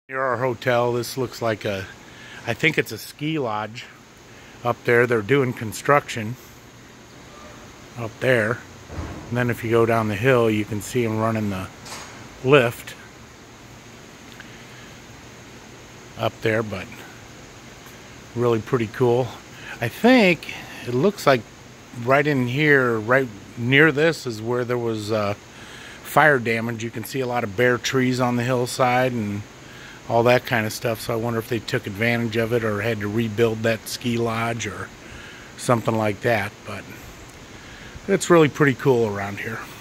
Near our hotel, this looks like I think it's a ski lodge up there. They're doing construction up there. And then if you go down the hill, you can see them running the lift up there, but really pretty cool. I think it looks like right in here, right near this is where there was fire damage. You can see a lot of bare trees on the hillside and all that kind of stuff, so I wonder if they took advantage of it or had to rebuild that ski lodge or something like that. But it's really pretty cool around here.